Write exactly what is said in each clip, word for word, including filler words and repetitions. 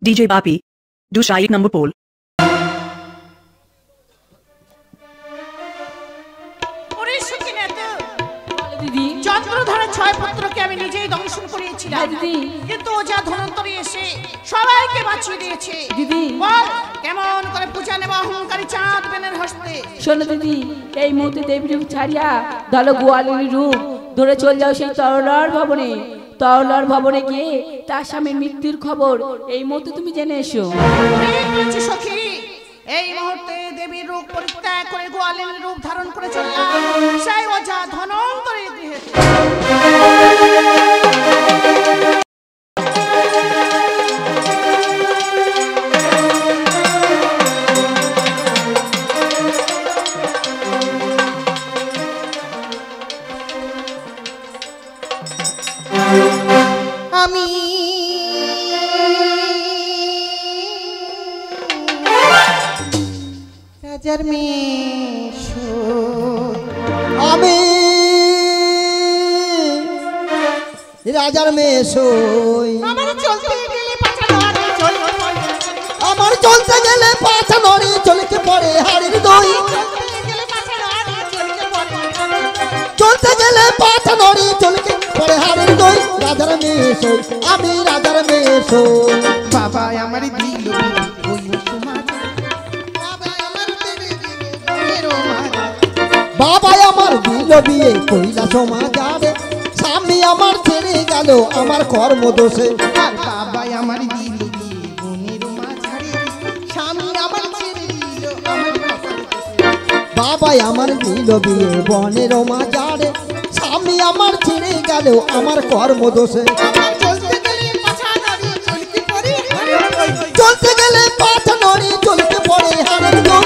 D J Bapi, do Shaik number poll. চন্দ্রধরা ছয় পুত্রকে আমি নিজেই দংশন করিয়েছিলাম দিদি, কিন্তু ও যা ধনন্তরী এসে সবাইকে বাঁচিয়ে দিয়েছে দিদি। বল কেমন করে পূজা নেব অহংকারী চাঁদ বেনের হস্তে। শোনো দিদি, এই মুহূর্তে দেবী রূপ ছাড়িয়া দল গোয়ালিনী রূপ ধরে চলে যাও সেই তরলার ভবনে। তরলার ভবনে গিয়ে তার স্বামীর মৃত্যুর খবর এই মুহূর্তে তুমি জেনে এসো। সখী, এই মুহূর্তে দেবীর রূপ পরিত্যাগ করে গোয়ালিনীর রূপ ধারণ করে চললাম সেই অজা ধনন্তরী গৃহে। আমি রাজার মেয়ে, আমি রাজার মেয়ে সই। আমার চলতে গেলে পাছা নড়ে চলকে পড়ে, আমার চলতে গেলে পাছা নড়ে চলকে পড়ে হাড়ির দই। চলতে গেলে পাছা নড়ে চলকে পড়ে হাড়ির দই। রাজার মেয়ে সই, আমি রাজার মেয়ে সই। বাবা আমার দিল বাবা আমার দিল বিয়ে কইলা সমাজারে, স্বামী আমার ছেড়ে গেল আমার কর্ম দোষে। বাবা আমার দিল বিয়ে বোনের মাঝারে, স্বামী আমার ছেড়ে দিল আমার বাবা আমার দিল বিয়ে বনের মাঝারে, স্বামী আমার ছেড়ে গেল আমার কর্ম দোষে। চলতে গেলে পাছা নড়ে চলকে পড়ে, চলতে গেলে পাছা নড়ে চলকে পড়ে হাড়ের দই।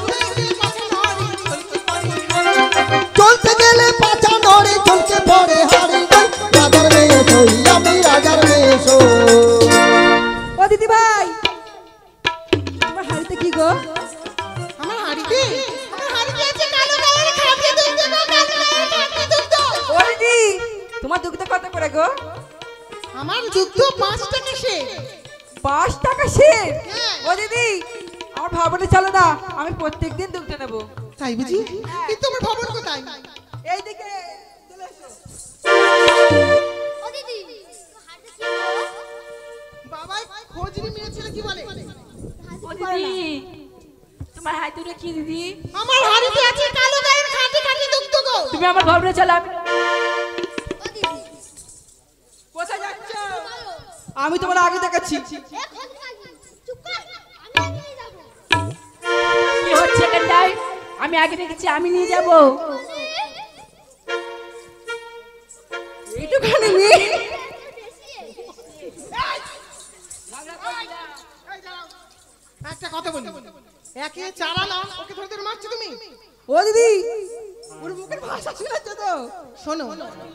চলতে গেলে পাছা নড়ে চলকে পড়ে হাড়ের দই। রাজার মেয়ে সই, আমি রাজার মেয়ে সই। ও দিদি ভাই, তোমার হাড়িতে কি গো? আমার হাড়িতে আমার হাড়িতে আছে কালো গায়ের খাঁটি দুধ গো, কালো গায়ের খাঁটি দুধ। ও দিদি, তোমার দুধটা কত করে গো? আমার দুধ পাঁচ টাকা সে। পাঁচ টাকা সে? ও দিদি, আমার ভবনে চলো না, আমি প্রত্যেকদিন দুধটা নেবো। তাই বুঝি? কিন্তু আমার ভবন কোথায়? এই দিকে চলে এসো। ও দিদি, হাতে কি গো? বাবা খোঁজ নিয়ে মেরেছিল কি বলে? ও দিদি, তোমার হাতে ওটা কি দিদি? আমার হাড়িতে আছে কালো গায়ের খাঁটি খাঁটি দুধ গো। তুমি আমার ভবনে চলো। আমি- ও দিদি, কোথায় যাচ্ছ? আমি তোমার আগে দেখাচ্ছি। এখন কাজী চুপ কর, আমি আগেই যাব। কি হচ্ছে এখানটায়? আমি আগে দেখেছি, আমি নিয়ে যাব। এইটুখানি মেয়ে একটা কথা বলি, একে চালালা ওকে ধরে ধরে মারছো তুমি। ও দিদি, ওর মুখের ভাষা শুনেছ তো? শোনো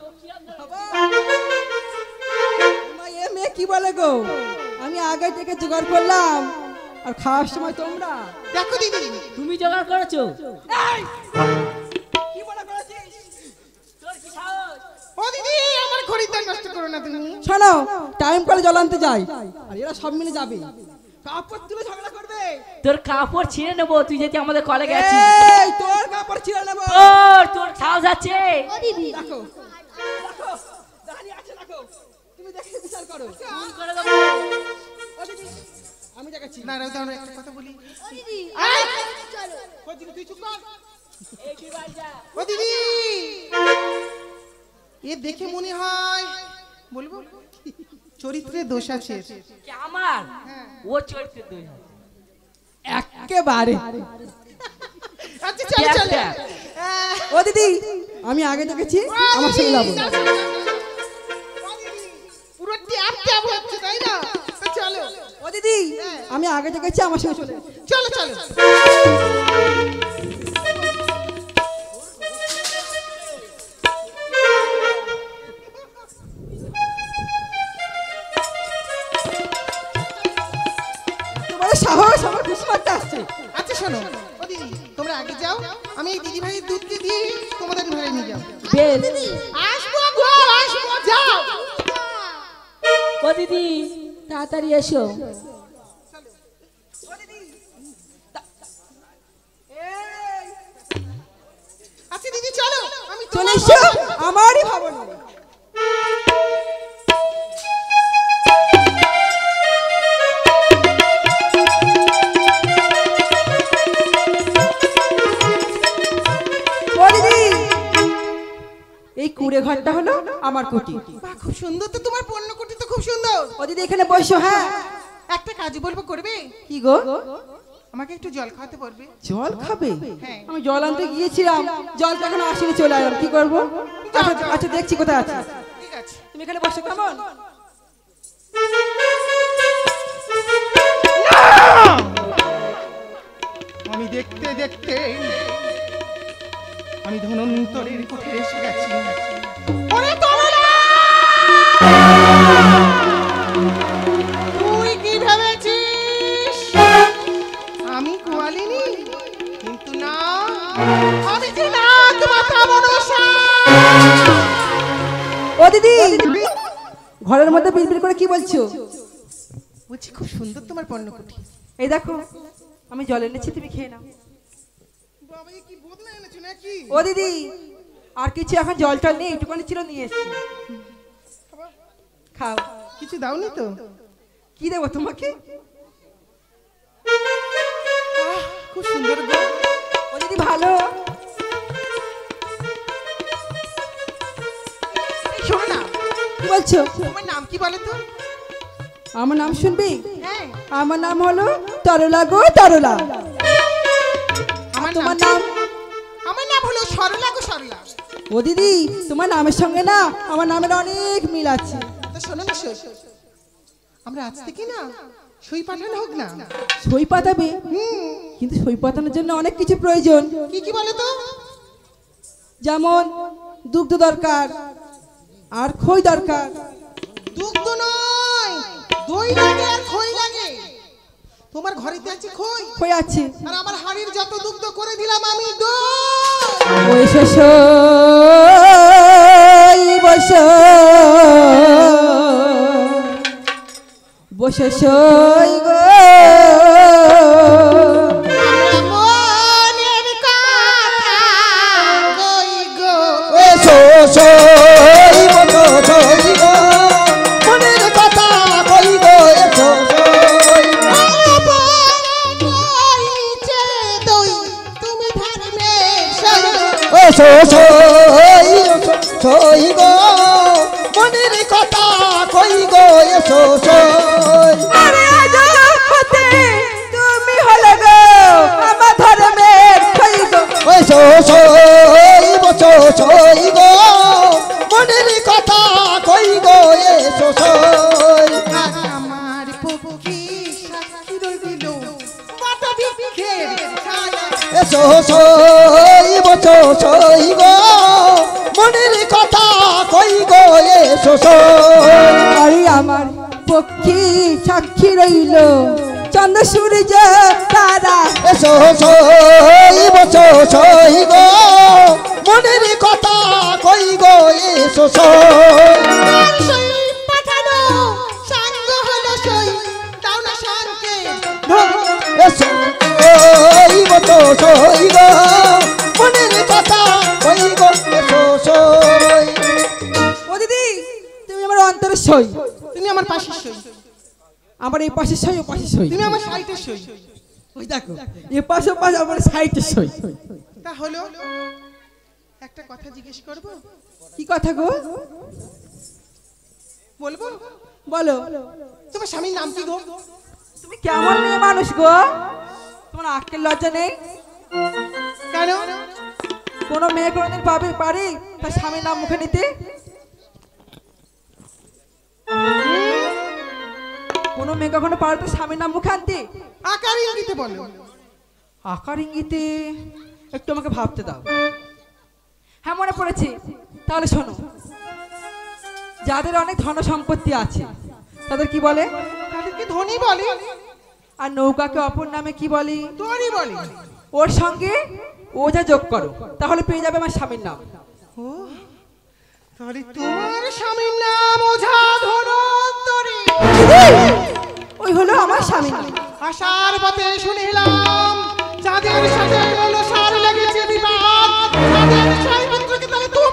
মা, এ মেয়ে কি বলে গো? আমি আগে থেকে জোগাড় করলাম, আর খাওয়ার সময় তোমরা। দেখো দিদি, তুমি জোগাড় করেছো? এই! কি বলে করেছিস? তোর কি সাহস? ও দিদি আমার খরিদ্দার নষ্ট করো না তুমি। শোনো, টাইম করে জল আনতে যাই, আর এরা সব মিলে যাবে। কাপড় তুলে ঝগড়া করবে। তোর কাপড় ছিঁড়ে নেবো, তুই যদি আমাদের কলে গেছিস। এই, তোর কাপড় ছিঁড়ে নেবো। তোর তোর সাহস আছে? ও দিদি, দেখো দেখো, দাঁড়িয়ে আছে দেখো, তুমি দেখে বিচার করো। ফোন করে দেবো। ও দিদি, আমি দেখাচ্ছি। না রাও দাও একটা কথা বলি। ও দিদি, এই! চলো। ও দিদি তুই চুপ কর। এই কি বাজা? ও দিদি, এ দেখে মনে হয় বলবো চরিত্রে দোষ আছে। কি আমার? ও চরিত্রের দোষ আছে একেবারে। আচ্ছা চল চল। ও দিদি, আমি আগে দেখেছি, আমার সঙ্গে যাবো। পুরো ট্যাপ ট্যাপ হচ্ছে তাই না? তো চলো। ও দিদি, আমি আগে দেখেছি, আমার সঙ্গে চলে। চলো চলো। তোমার সাহস আমার খুশি মারতে আসছে। আচ্ছা শোনো, ও দিদি তোমরা আগে যাও, আমি এই দিদি ভাইয়ের দুধকে দিয়ে তোমাদের ঘরে নিয়ে যাও। বেশ। আসবো গো, আসবো, যাও। ও দিদি, তাড়াতাড়ি এসো। চলে এসো আমারই ভবনে। এই কুড়ে ঘরটা হলো আমার কুটি। খুব সুন্দর তো তোমার পণ্য কুটি, তো খুব সুন্দর। ও দিদি এখানে বসো। হ্যাঁ একটা কাজ বলবো, করবে? কি গো? আমাকে একটু জল খাওয়াতে পারবে? জল খাবে? হ্যাঁ। আমি জল আনতে গিয়েছিলাম, জলটা এখন আসেনি, চলে এলাম, কি করবো? আচ্ছা আচ্ছা দেখছি কোথায় আছে। ঠিক আছে, তুমি এখানে বসো। কেমন? আমি দেখতে দেখতে আমি ধনন্তরের কুঠিরে এসে গেছি। ওরে তরলা, তুই কি ভেবেছিস আমি কোয়ালিনি? কিন্তু না, আমি যে নাগ মাথা মনসা। ও দিদি ঘরের মধ্যে বিড়বিড় করে কি বলছো? বলছি খুব সুন্দর তোমার পণ্য কুঠি। এই দেখো আমি জল এনেছি, তুমি খেয়ে নাও। বাবা কি বদলা এনেছো নাকি? ও দিদি আর কিছু এখন জল টল নেই, একটুখানি ছিল নিয়ে এসেছি, খাও। কিছু দাওনি তো? কি দেবো তোমাকে? খুব সুন্দর গো। ও দিদি ভালো। শোনো না, কি বলছো? তোমার নাম কি বলো তো? আমার নাম শুনবি? হ্যাঁ, আমার নাম হলো তরলা গো তরলা। আমার তোমার নাম? নাম? আমার নাম হলো সরলা গো সরলা। ও দিদি তোমার নামের সঙ্গে না আমার নামের অনেক মিল আছে। তো শোনো না, সই আমরা আজ থেকে না সই পাঠানো হোক না। সই পাতাবে? কিন্তু সই পাতানোর জন্য অনেক কিছু প্রয়োজন। কি কি বলো তো? যেমন দুগ্ধ দরকার, আর খই দরকার। দুগ্ধ নয়, দই লাগে আর খই লাগে। তোমার ঘরেতে আছে খই, খই আছে, আর আমার হাড়ির যত দুগ্ধ করে দিলাম আমি দই। ওই সই বসো বসে সই গো। মনের কথা কই গো, এসো সই বসো সই গো, মনের কথা কই গো। এসো সই, দই তুমি ধরবে সই। এসো সই সই গো, মনের কথা কই গো। এসো সই, আরে আজ হতে তুমি হলে গো আমার ধর্মের খই গো। এসো সই বসো সই গো, মনের কথা কই গো। এসো সই, আজ আমার পক্ষী সাক্ষী রইল মাতা বিক্ষের ছায়া। এসো সই বসো সই গো, মনের কথা কই গো। এসো সই, আরে আমার পক্ষী সাক্ষী রইল চন্দ্র সূর্য তারা। এসো সই বসো সই গো, মনের কথা কই গো। এসো সই, সই পাঠানো সাঙ্গ হলো সই, দাও না শানকে। এসো সই বসো সই গো, মনের কথা কই গো। এসো সই, ও দিদি তুমি আমার অন্তরের সই, তুমি আমার পাশের সই, আমার এই পাশের সই ও পাশের সই। তুমি আমার সাইটের সই। ওই দেখো এ পাশে পাশে আমার সাইটের সই। তা হলো, একটা কথা জিজ্ঞেস করব? কি কথা গো? বলবো? বলো। তোমার স্বামীর নাম কি গো? তুমি কেমন মেয়ে মানুষ গো? তোমার আক্কেল লজ্জা নেই? কেন? কোনো মেয়ে কোনোদিন পাবে পারে তার স্বামীর নাম মুখে নিতে? কোনো মেয়ে কখনো পারে তার স্বামীর নাম মুখে আনতে? আকার ইঙ্গিতে বলো। আকার ইঙ্গিতে একটু আমাকে ভাবতে দাও। হ্যাঁ মনে পড়েছে, তাহলে শোনো। যাদের অনেক ধন সম্পত্তি আছে তাদের কি বলে? তাদেরকে ধনী বলে। আর নৌকাকে অপর নামে কি বলে? তোরই বলে। ওর সঙ্গে ওঝা যোগ করো, তাহলে পেয়ে যাবে আমার স্বামীর নাম। ও তাহলে তোমার স্বামীর নাম ওঝা ধনন্তরী। ওই হলো আমার স্বামী। আসার পথে শুনিলাম যাদের সাথে হলো সার লেগেছে বিবাদ, তাদের ছয় পুত্রকে তাহলে তুমি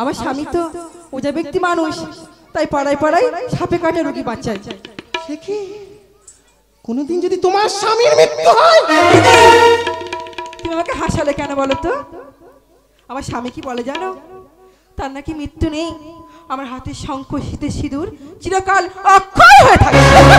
আমার স্বামী তো ওজা ব্যক্তি মানুষ, তাই পাড়ায় পাড়ায় সাপে কাটে রোগী বাঁচায়। সে কি কোনোদিন যদি তোমার স্বামীর মৃত্যু হয়? তুমি আমাকে হাসালে কেন বলো তো? আমার স্বামী কি বলে জানো? তার নাকি মৃত্যু নেই, আমার হাতের শঙ্খ শীতের সিঁদুর চিরকাল অক্ষয় হয়ে থাকে।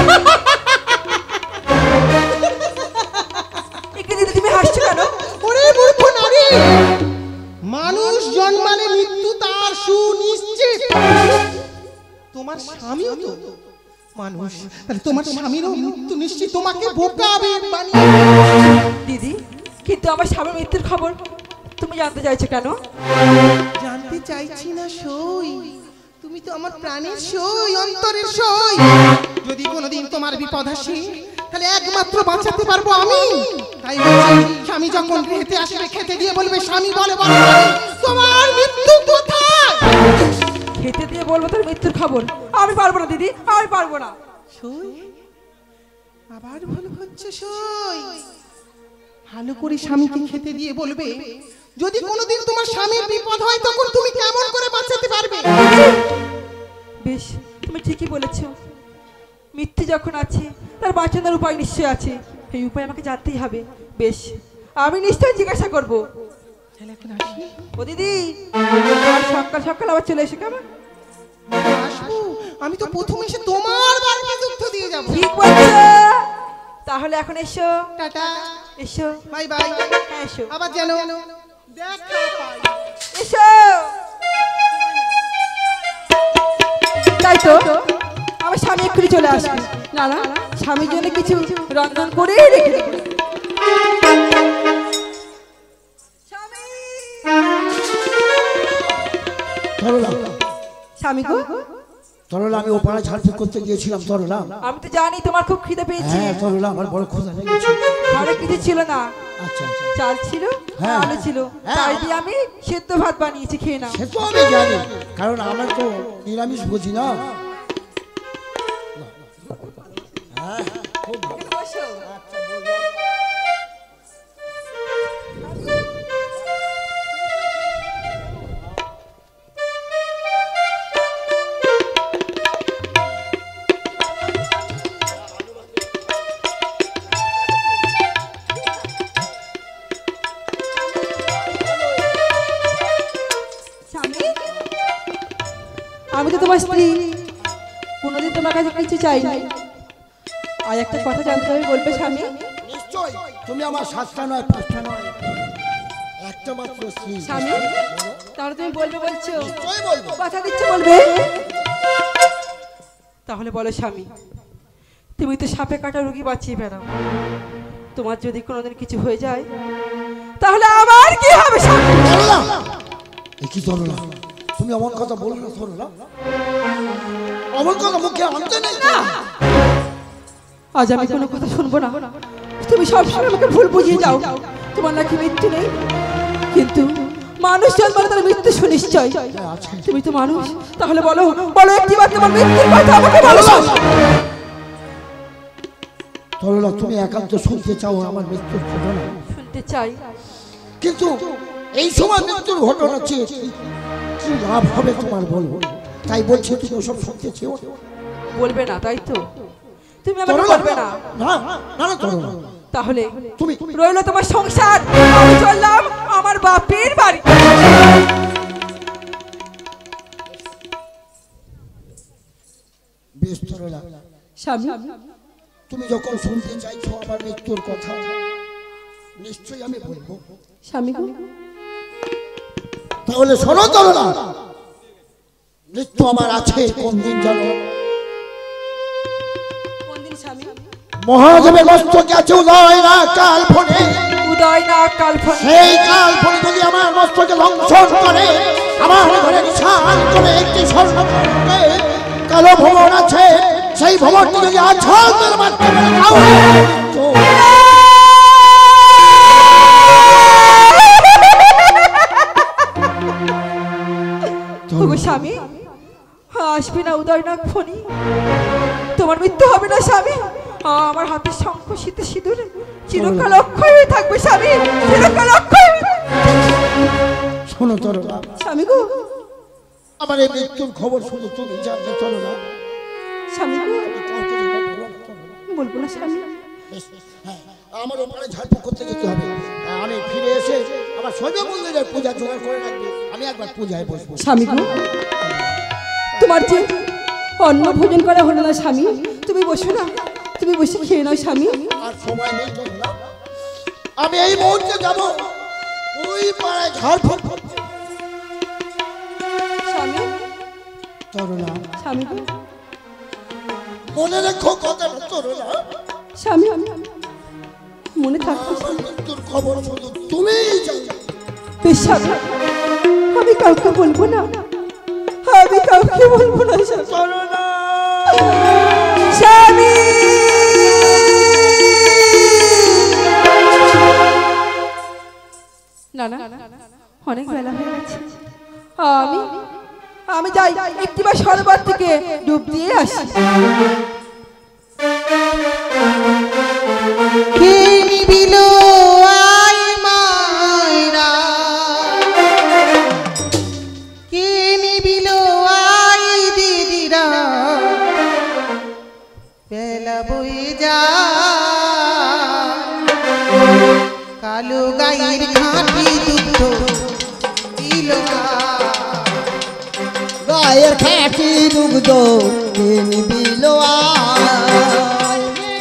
তুমি হাসছো কেন? ওরে মূর্খ নারী, মানুষ জন্মালে মৃত্যু তার সুনিশ্চিত। তোমার স্বামীও তো মানুষ, তাহলে তোমার স্বামীরও মৃত্যু নিশ্চিত। তোমাকে বোকাবে বানিয়ে। দিদি, কিন্তু আমার স্বামীর মৃত্যুর খবর তুমি জানতে চাইছো কেন? জানতে চাইছি না সই, তুমি তো আমার প্রাণের সই, অন্তরের সই। যদি কোনোদিন তোমার বিপদ আসে তাহলে একমাত্র বাঁচাতে পারবো আমি। তাই বলছি, স্বামী যখন খেতে আসবে খেতে দিয়ে বলবে, স্বামী বলে বলে তোমার মৃত্যু কোথায়? খেতে দিয়ে বলবো তোর মৃত্যুর খবর? আমি পারবো না দিদি, আমি পারবো না। সই আবার ভুল হচ্ছে সই। ভালো করে স্বামীকে খেতে দিয়ে বলবে, যদি কোনোদিন তোমার স্বামীর বিপদ হয় তখন তুমি কেমন করে বাঁচাতে পারবে? বেশ, তুমি ঠিকই বলেছ। মৃত্যু যখন আছে তার বাঁচানোর উপায় নিশ্চয় আছে, এই উপায় আমাকে জানতেই হবে। বেশ, আমি নিশ্চয়ই জিজ্ঞাসা করবো। ও দিদি, সকাল সকাল আবার চলে এসে কেমন? আমি তো প্রথম এসে তোমার বাড়িতে যুদ্ধ দিয়ে যাবো। ঠিক বলছো, তাহলে এখন এসো। টাটা, এসো, বাই বাই। হ্যাঁ এসো, আবার যেন দেখা পাই। এসো। তাই তো, আমার স্বামী এক্ষুনি চলে আসবে। না না, স্বামীর জন্য কিছু রন্ধন করে রেখে দেবো। স্বামী গো, তরলা, আমি ওপাড়া ঝাড়ফুঁক করতে গিয়েছিলাম। তরলা, আমি তো জানি তোমার খুব খিদে পেয়েছে। হ্যাঁ তরলা, আমার বড় ক্ষুধা লেগেছে। ঘরে কিছু ছিল না, আচ্ছা আচ্ছা, চাল ছিল, হ্যাঁ, আলু ছিল, হ্যাঁ। তাই দিয়ে আমি সেদ্ধ ভাত বানিয়েছি, খেয়ে নাও। সে তো আমি জানি, কারণ আমরা তো নিরামিষ বুঝি না। হ্যাঁ, খুব ভালো। আচ্ছা, বললাম। আমি তো তোমার স্ত্রী, কোনোদিন তোমার কাছে কিছু চাই নাই। আর একটা কথা জানতে হবে, বলবে স্বামী? নিশ্চয়, তুমি আমার সাতটা নয়, পাঁচটা নয়, একটা মাত্র স্ত্রী। স্বামী, তাহলে তুমি বলবে বলছো? নিশ্চয় বলবো। কথা দিচ্ছ বলবে? তাহলে বলো স্বামী, তুমি তো সাপে কাটা রোগী বাঁচিয়ে বেড়াও, তোমার যদি কোনোদিন কিছু হয়ে যায় তাহলে আমার কি হবে স্বামী? কি তরলা, তুমি অমন কথা বলো না তরলা, অমন কথা মুখে আনতে নেই। আজ আমি কোনো কথা শুনবো না। তুমি সবসময় আমাকে ভুল বুঝিয়ে যাও। তোমার নাকি মৃত্যু নেই, কিন্তু মানুষ জন্মালে তার মৃত্যু সুনিশ্চয়। তুমি তো মানুষ, তাহলে বলো বলো একটিবার তোমার মৃত্যুর কথা আমাকে বলো। তরলা, তুমি একান্ত শুনতে চাও আমার মৃত্যুর ঘটনা? শুনতে চাই, কিন্তু এই সময় মৃত্যুর ঘটনা চেয়ে কি লাভ হবে তোমার বলবো? তাই বলছি, তুমি ওসব শুনতে চেও? বলবে না তাই তো? তুমি আমাকে বলবে না? না না না তরলা, তাহলে তুমি রইলো তোমার সংসার, আমি চললাম আমার বাপের বাড়ি। বেশ তরলা, স্বামী, তুমি যখন শুনতে চাইছো আমার মৃত্যুর কথা, নিশ্চয়ই আমি বলবো। স্বামী, তাহলে শোনো তরলা, মৃত্যু আমার আছে কোন দিন জানো? কোন দিন স্বামী? মহাদেবের মস্তকে আছে উদয় না কাল ফোনে। উদয় না কাল ফোনে। সেই কাল ফোনে যদি আমার মস্তকে লঙ্ঘন করে, আমার ঘরে ছাল করে একটি স্বর্ণ কালো ভবন আছে, সেই ভবনটি যদি আচ্ছাদনের মাধ্যমে স্বামী, আসবে না উদয় না ফণি, তোমার মৃত্যু হবে না স্বামী। আমার হাতে শঙ্খ শীতে সিঁদুর চিরকাল অক্ষয় হয়ে থাকবে স্বামী, চিরকাল অক্ষয়। শোনো তরলা, স্বামী গো, আমার এই মৃত্যুর খবর শুধু তুমি জানতে চলো না স্বামী বলবো না স্বামী। হ্যাঁ, আমার ওপারে ঝাড়ফুঁক করতে যেতে হবে। আমি ফিরে এসে আমার সৈন্য মন্দিরের পূজা জোগাড় করে রাখবে, আমি একবার পূজায় বসবো। স্বামী গো, তোমার যে অন্ন ভোজন করা হলো না স্বামী, তুমি বসো না, তুমি বসে খেয়ে নাও স্বামী। আর সময় নেই তো না, আমি এই মুহূর্তে যাব ওই পাড়ায় ঝাড়ফুঁক করতে। স্বামী তরুণা, স্বামী গো, মনে রেখো কথাটা তরুণা। স্বামী মনে থাকবে। আমার মৃত্যুর খবর শুধু তুমিই জানো। বেশ স্বামী, আমি কাউকে বলবো না, আমি কাউকে বলবো না তরুণা, স্বামী। না না, অনেক বেলা হয়ে গেছে, আমি আমি যাই একটিবার সরোবর থেকে ডুব দিয়ে আসি। কে নিবিল আই মায়রা, কে নিবিল আই দিদিরা, বেলা বয়ে যা কালো গাইয়ের খাঁটি দুধ দিল না। গায়ের খাঁটি দুগ্ধ তিনি বিলো আয়,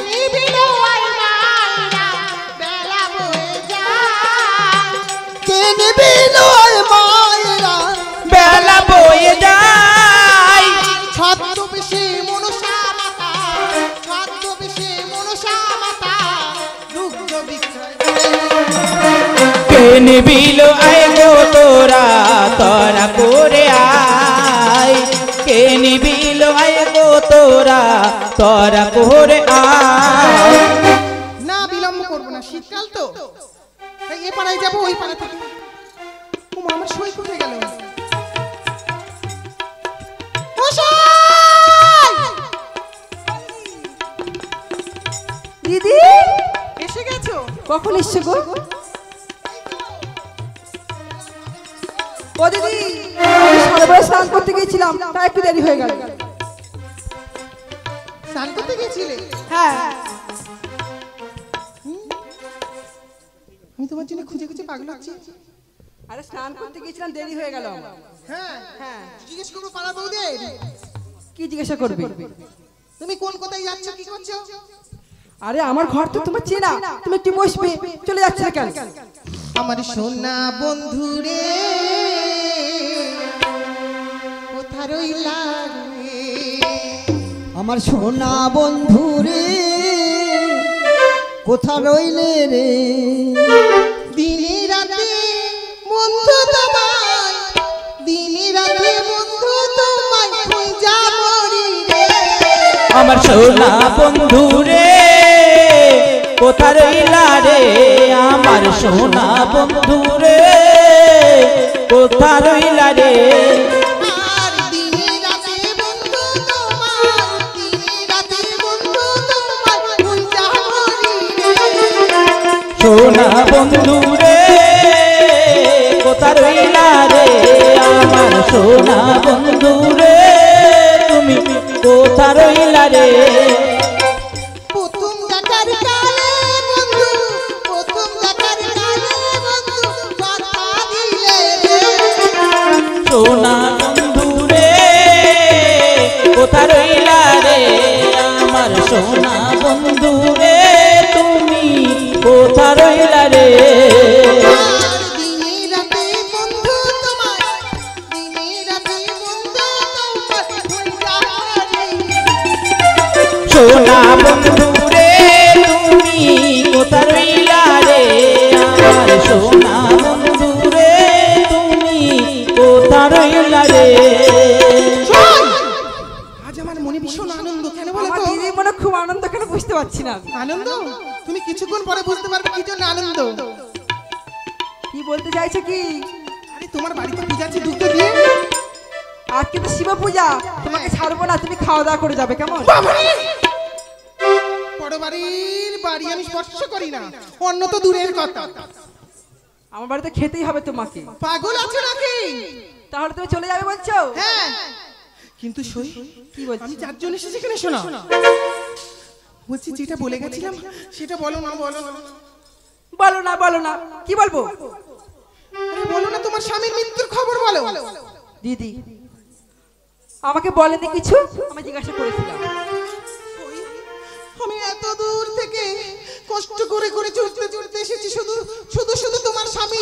তিনি বিলো আয় মায়েরা, বেলা বয়ে যায় ছদ্মবেশে মনসা মাতা, ছদ্মবেশে মনসা মাতা দুগ্ধ বিক্রয়। কে নিবিল আয় গো তোরা তোরা করে আয়, কে নিবিল আয় গো তোরা তোরা করে আয়। না বিলম্ব করবো না, শীতকাল তো, তাই এ পাড়ায় যাবো ওই পাড়া থেকে। ও মা, আমার সই কোথায় গেল? দিদি এসে গেছো? কখন এসছো গো? ও দিদি, আমি সরোবরে স্নান করতে গেছিলাম, তাই একটু দেরি হয়ে গেল। স্নান করতে গেছিলে? হ্যাঁ, আমি তোমার জন্য খুঁজে খুঁজে পাগল হচ্ছি। আরে স্নান করতে গেছিলাম, দেরি হয়ে গেল। হ্যাঁ হ্যাঁ, জিজ্ঞেস করবো পাড়া বৌদের, কি জিজ্ঞাসা করবে? তুমি কোন কোথায় যাচ্ছ, কি করছো? আরে আমার ঘর তো তোমার চেনা, তুমি একটু বসবে, চলে যাচ্ছে না কেন? আমার সোনা বন্ধু রে কোথা রইলা রে, আমার সোনা বন্ধু রে কোথা রইলে রে, দিনে রাতে বন্ধু তোমায়, দিনে রাতে বন্ধু তোমায় খুঁজা মরি রে। আমার সোনা বন্ধু রে কোথা রইলা রে, আমার সোনা বন্ধু রে কোথা রইলা রে। আর দিনে রাতে বন্ধু তোমায়, দিনে রাতে বন্ধু তোমায় খুঁজা মরি রে। সোনা বন্ধু রে কোথা রইলা রে, আমার সোনা বন্ধু রে তুমি কোথা রইলা রে। প্রথম দেখার কালে বন্ধু, প্রথম দেখার কালে বন্ধু কথা দিলে রে। সোনা বন্ধু রে কোথা রইলা রে, আমার সোনা বন্ধু রে তুমি কোথা রইলা রে। আর দিনে রাতে বন্ধু তোমায়, দিনে রাতে বন্ধু তোমায় খুঁজা মরি রে। সোনা বন্ধু রে তুমি কোথা রইলা রে, আমার সোনা বন্ধু রে তুমি কোথা রইলা রে। আজ আমার মনে ভীষণ আনন্দ, কেন বলো আমার তো? দিদির মনে খুব আনন্দ, কেন বুঝতে পারছি না। আনন্দ? তুমি কিছুক্ষণ পরে বুঝতে পারবে কি জন্য আনন্দ। কি বলতে চাইছে কি? আরে তোমার বাড়িতে পূজা আছে, দুধ দিয়ে। আজ কিন্তু শিব পূজা, তোমাকে ছাড়বো না, তুমি খাওয়া দাওয়া করে যাবে, কেমন? বড় বাড়ির বাড়ি আমি স্পর্শ করি না, অন্য তো দূরের কথা। আমার বাড়িতে খেতেই হবে তোমাকে। পাগল আছো নাকি? তাহলে তুমি চলে যাবে বলছো? হ্যাঁ, কিন্তু সই কি বলছো? আমি চারজন এসেছি এখানে, শোনো বলছি যেটা বলে গেছিলাম সেটা বলো না। বলো না বলো না বলো না কি বলবো? আরে বলো না, তোমার স্বামীর মৃত্যুর খবর বলো। দিদি আমাকে বলেনি কিছু, আমি জিজ্ঞাসা করেছিলাম। আমি এত দূর থেকে কষ্ট করে করে চলতে চলতে এসেছি শুধু শুধু শুধু তোমার স্বামী।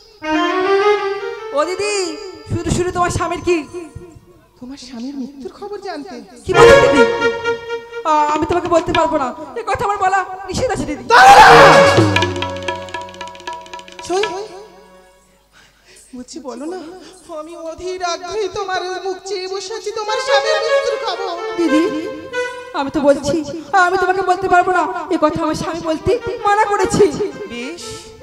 ও দিদি, শুধু শুধু তোমার স্বামীর কি? তোমার স্বামীর মৃত্যুর খবর জানতে। কি বলছো দিদি? আমি তোমাকে বলতে পারবো না, এই কথা আমার বলা নিষেধ আছে দিদি। বলছি বলো না, আমি অধীর আগ্রহে তোমার মুখ চেয়ে বসে আছি তোমার স্বামীর মৃত্যুর খবর। দিদি আমি তো বলছি আমি তোমাকে বলতে পারবো না, এই কথা আমার স্বামী বলতে মানা করেছি। বেশ,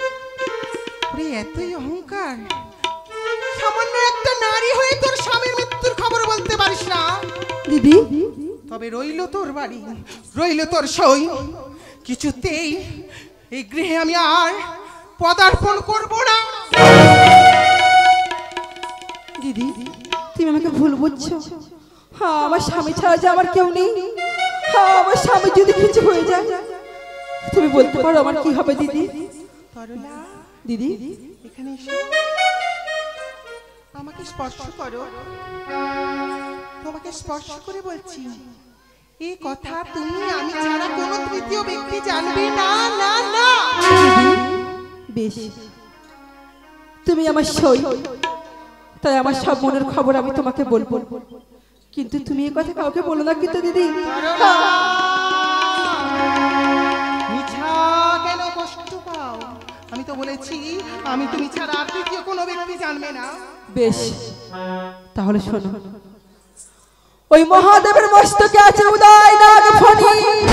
এতই অহংকার, সামান্য একটা নারী হয়ে তোর স্বামীর মৃত্যুর খবর বলতে পারিস না দিদি? তবে রইল তোর বাড়ি, রইল তোর সই, কিছুতেই এই গৃহে আমি আর পদার্পণ করব না। দিদি তুমি আমাকে ভুল বুঝছো, হ্যাঁ আমার স্বামী ছাড়া যে আমার কেউ নেই। হ্যাঁ আমার স্বামী যদি কিছু হয়ে যায় তুমি বলতে পারো আমার কি হবে দিদি? দিদি এখানে এসো, আমাকে স্পর্শ করো, তোমাকে স্পর্শ করে বলছি এই কথা তুমি আমি ছাড়া কোনো তৃতীয় ব্যক্তি জানবে না। না না বেশ, তুমি আমার সই, তাই আমার সব মনের খবর আমি তোমাকে বলবো, কিন্তু তুমি এই কথা কাউকে বলো না কিন্তু দিদি। মিছা কেন কষ্ট পাও? আমি তো বলেছি আমি তুমি ছাড়া আর তৃতীয় কোনো ব্যক্তি জানবে না। বেশ তাহলে শোনো, ওই মহাদেবের মস্তকে আছে উদয় নাগ ফণি,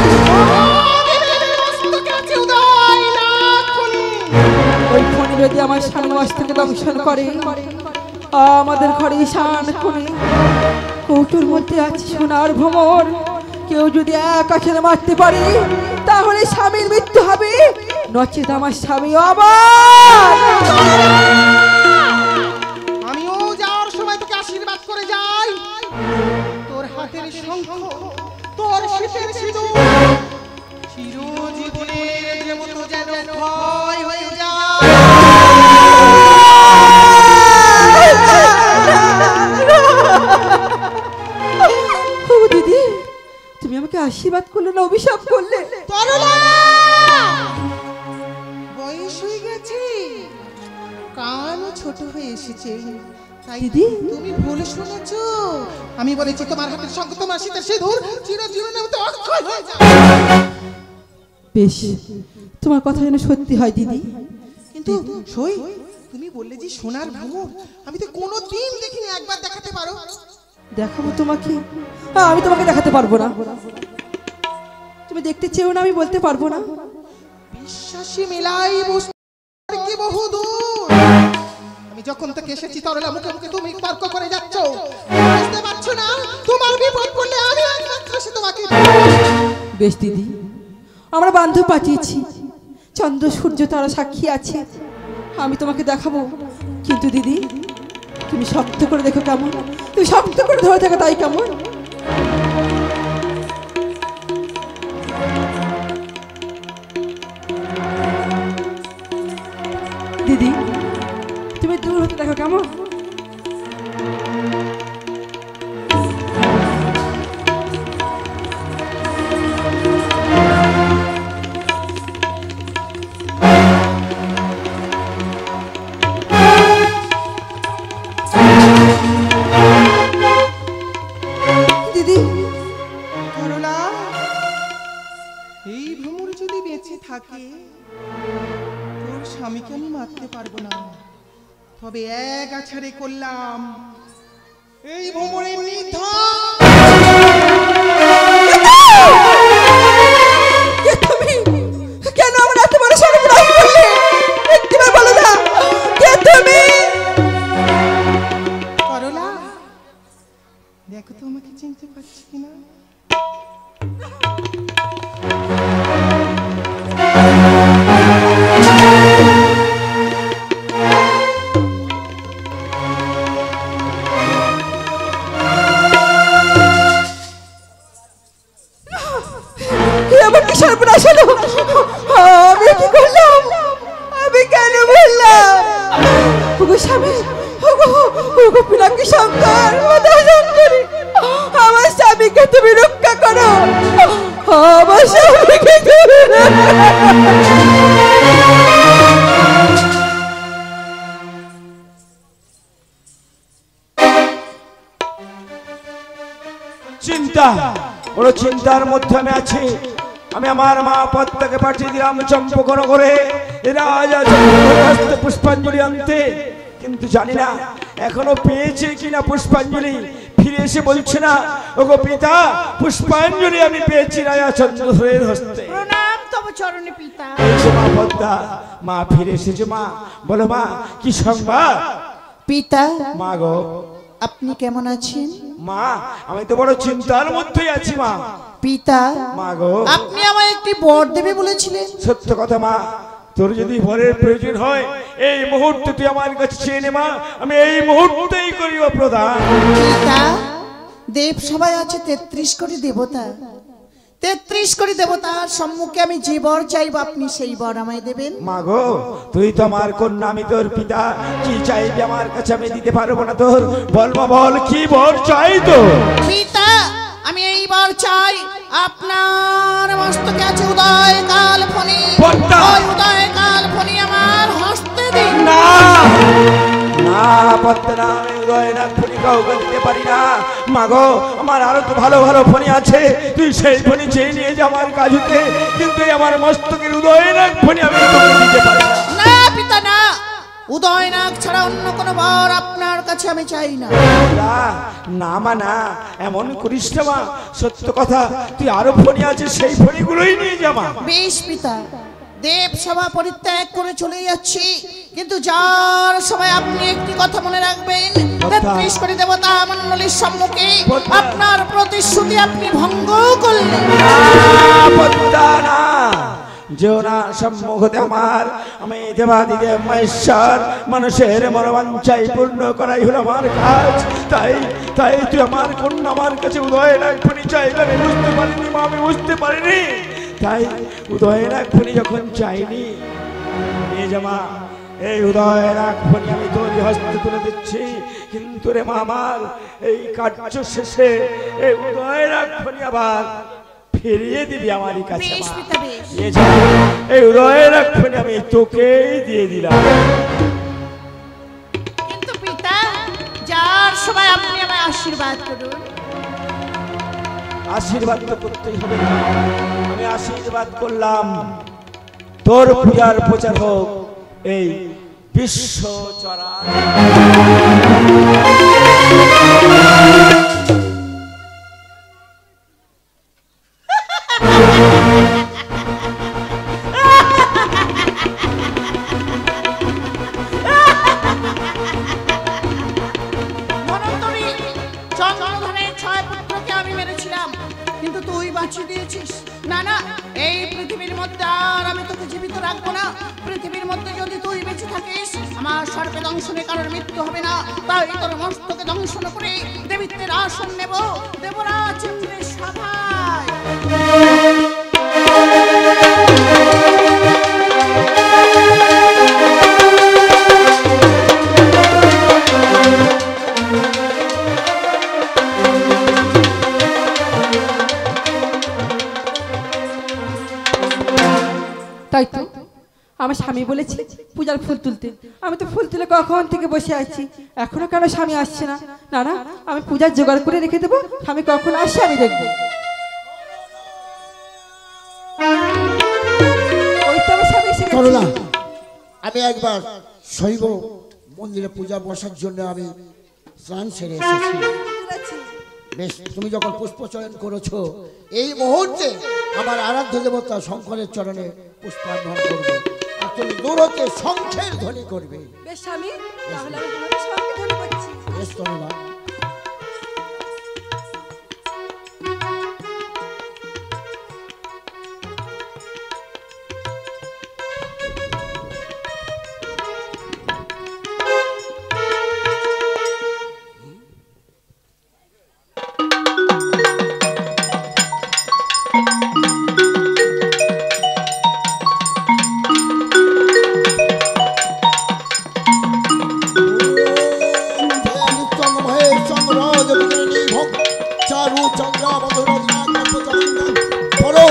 ওই ফণি যদি আমার স্বামী মস্তকে দংশন করে, আমাদের ঘরে ঈশান কোণে কৌটোর মধ্যে আছে সোনার ভ্রমর, কেউ যদি এক আছাড়ে মারতে পারে তাহলে স্বামীর মৃত্যু হবে, নচেত আমার স্বামী আবার। আমিও যাওয়ার সময় তোকে আশীর্বাদ করে যাই, তোর হাতের শঙ্খ, তোর শীতের সিঁদুর চিরজীবনের মতো যেন ক্ষয় হয়ে যায়। দিদি তুমি আমাকে আশীর্বাদ করলে না অভিশাপ করলে? বয়স হয়ে গেছে, কান ছোট হয়ে এসেছে, তাই দিদি তুমি ভুল শুনেছো। আমি বলেছি তোমার হাতের শঙ্খ, তোমার শীতের সিঁদুর চিরজীবনের মতো অক্ষয় হয়ে যায়। বেশ, তোমার কথা যেন সত্যি হয় দিদি। কিন্তু সই তুমি বললে যে সোনার ভ্রমর, আমি তো কোনো দিন দেখিনি, একবার দেখাতে পারো? দেখাবো তোমাকে, আমি তোমাকে দেখাতে পারবো না, তুমি দেখতে চেও না, আমি বলতে পারবো না। বিশ্বাসী মেলাই বুঝতে বহুদূর, আমি যখন থেকে এসেছি তরলা মুখে মুখে তুমি তর্ক করে যাচ্ছ, বুঝতে পারছো না তোমার বিপদ করলে আমি একমাত্র সে তোমাকে। বেশ দিদি, আমরা বান্ধব পাঠিয়েছি, চন্দ্র সূর্য তারা সাক্ষী আছে, আমি তোমাকে দেখাবো, কিন্তু দিদি তুমি শক্ত করে দেখো কেমন, তুমি শক্ত করে ধরে থাকো তাই কেমন। দিদি তুমি দূর হতে দেখো কেমন। দিদি করলা, এই ভ্রমর যদি বেঁচে থাকে তোর স্বামীকে আমি মারতে পারবো না, তবে এক আছাড়ে করলাম এই ভ্রমরের নিধন। কেন আমার এত বড় সর্বনাশ করলে? একটু বলো না কে তুমি? করলা, দেখো তো আমাকে চিনতে পারছি কিনা। আমার কি সর্বনাশ হলো? আমি কি করলাম? আমি কেন বললাম? ওগো স্বামী, ওগো ওগো পিনাকি শঙ্কর, ওদা শঙ্করী, আমার স্বামীকে তুমি রক্ষা করো, আমার স্বামীকে তুমি চিন্তা, বড় চিন্তার মধ্যে আমি আছি। আমি আমার মা পদ্মাকে পাঠিয়ে দিলাম চম্পকনগরে রাজা চম্পকের হস্তে পুষ্পাঞ্জলি আনতে, কিন্তু জানি না এখনো পেয়েছে কিনা পুষ্পাঞ্জলি। ফিরে এসে বলছে না, ওগো পিতা পুষ্পাঞ্জলি আমি পেয়েছি রাজা চন্দ্রধরের হস্তে। প্রণাম তব চরণে পিতা। মা পদ্মা, মা ফিরে এসেছে। মা বলো মা, কি সংবাদ? পিতা, মা গো, আপনি কেমন আছেন? মা আমি তো বড় চিন্তার মধ্যেই আছি। মা পিতা, মা গো, আপনি আমায় একটি বর দেবে বলেছিলেন। সত্য কথা মা, তোর যদি বরের প্রয়োজন হয় এই মুহূর্তে তুই আমার কাছে চেয়ে নে মা, আমি এই মুহূর্তেই করিব প্রদান। পিতা, দেব সবাই আছে তেত্রিশ কোটি দেবতা, তেত্রিশ কোটি দেবতার সম্মুখে আমি যে বর চাইব আপনি সেই বর আমায় দেবেন। মা গো, তুই তো আমার কন্যা, আমি তোর পিতা, কি চাইবি আমার কাছে আমি দিতে পারবো না তোর। বল মা বল, কি বর চাই তো? পিতা, আমি এই বর চাই আপনার মস্তকে আছে উদয় কাল ফণি, ওই উদয় কাল ফণি আমার হস্তে দিন। না না পদ্মা, আমি উদয় না ফণি কাউকে দিতে পারি না। মা গো, আমার আরো তো ভালো ভালো ফণি আছে, তুই সেই ফণি চেয়ে নিয়ে যা আমার কাজ হতে, কিন্তু আমার মস্তকের উদয় না ফণি আমি তোকে দিতে পারি না। না পিতা না, উদয়নাগ ছাড়া অন্য কোন বর আপনার কাছে আমি চাই না। না মা না, এমন করিস না মা, সত্য কথা, তুই আরো ফণি আছে সেই ফণিগুলোই নিয়ে যা মা। বেশ পিতা, দেব সভা পরিত্যাগ করে চলে যাচ্ছি, কিন্তু যার সবাই আপনি একটি কথা মনে রাখবেন, তেত্রিশ কোটি দেবতা মণ্ডলীর সম্মুখে আপনার প্রতিশ্রুতি আপনি ভঙ্গ করলেন। না যেও না সম্মুখতে আমার, আমি দেবাদিদেব মহেশ্বর, মানুষের মনোবাঞ্ছাই পূর্ণ করাই হলো আমার কাজ। তাই তাই তুই আমার কন্যা আমার কাছে উদয় রাখবি চাইলে আমি বুঝতে পারিনি মা, আমি বুঝতে পারিনি। তাই উদয় রাখবি যখন চাইনি নিয়ে জামা, এই উদয় রাখবি আমি তোর হস্তে তুলে দিচ্ছি, কিন্তু রে মা আমার এই কার্য শেষে এই উদয় রাখবি আবার ফিরিয়ে দিবি আমার কাছে। এই উদয় রাখবি আমি তোকেই দিয়ে দিলাম। কিন্তু পিতা, যার সবাই আপনি আমায় আশীর্বাদ করুন। আশীর্বাদ তো করতেই হবে, আমি আশীর্বাদ করলাম তোর পূজার প্রচার হোক এই বিশ্ব চরাচর। না না, এই পৃথিবীর মধ্যে আর আমি তোকে জীবিত রাখবো না। পৃথিবীর মধ্যে যদি তুই বেঁচে থাকিস, আমার সর্বে দংশনে কারোর মৃত্যু হবে না। তাই তোর মস্তকে দংশন করে দেবিত্বের আসন নেব দেবরাজ ইন্দ্রের সভায়। তাই তো আমার স্বামী বলেছে পূজার ফুল তুলতে, আমি তো ফুল তুলে কখন থেকে বসে আছি, এখনো কেন স্বামী আসছে না? না না, আমি পূজার জোগাড় করে রেখে দেবো, স্বামী কখন আসছে আমি দেখবো। আমি একবার শৈব মন্দিরে পূজা বসার জন্য আমি স্নান সেরে এসেছি। বেশ, তুমি যখন পুষ্পচয়ন করেছো, এই মুহূর্তে আমার আরাধ্য দেবতা শঙ্করের চরণে পুষ্পার্পণ করবে, আর তুমি দূর হতে শঙ্খের ধ্বনি করবে। বেশ স্বামী, তাহলে আমি তোমাকে শঙ্খের ধ্বনি করছি। বেশ তরুণা।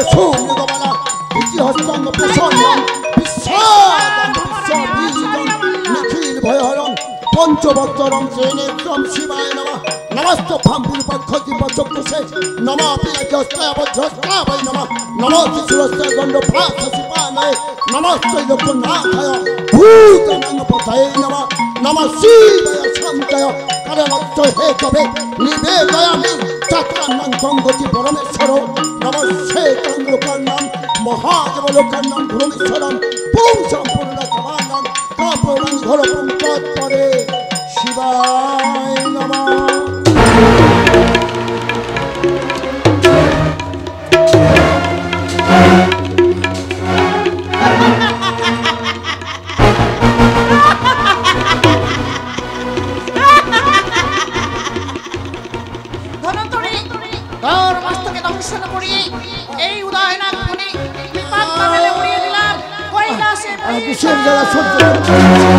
সুমৃগবালা দ্বিতীয়স্তঙ্গ প্রসন্নম বিশ্বাদং বিশ্ববীজং নিখিল ভয়হরং পঞ্চবক্তরং ত্রিনেত্রম শিবায় নমঃ নমস্ত ভাম্বিরূপক্ষতি বচক্ষুষে নমঃ পিনাচস্তাবধ্রস্তাবৈ নমঃ নমঃ শিশুরস্তে গণ্ডপ্রাসসিপানয়ে নমস্তে লোকনাথায় ভূতনাঙ্গপতয়ে নমঃ নমঃ শিবায় শান্তায় কারণত্ব হেতবে নিবেদয়ামি চাত্রান্নাং গঙ্গতি পরমেশ্বর নমঃ শ্বেতাং লোকান্নাং মহাদেব লোকান্নাং ভূমেশ্বরম পুং সম্পূর্ণ তমানাং কাপুরাং ঘোরপুং তৎপরে শিবায় নমঃ। ধনন্তরী তোর মস্তকে দংশন করিয়ে এই উদয়নাথ বনে বিপাক মেলে উড়িয়ে দিলাম কৈলাসে কিসের জ্বালা সহ্য করছি?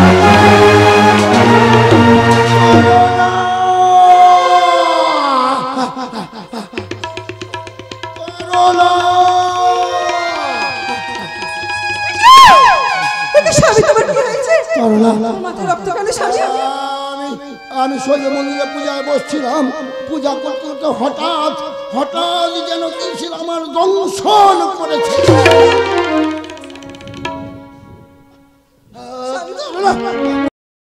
আমি শৈল মন্দিরে পূজায় বসছিলাম, পূজা করতে করতে হঠাৎ হঠাৎ যেন কি ছিল আমার দংশন করেছে।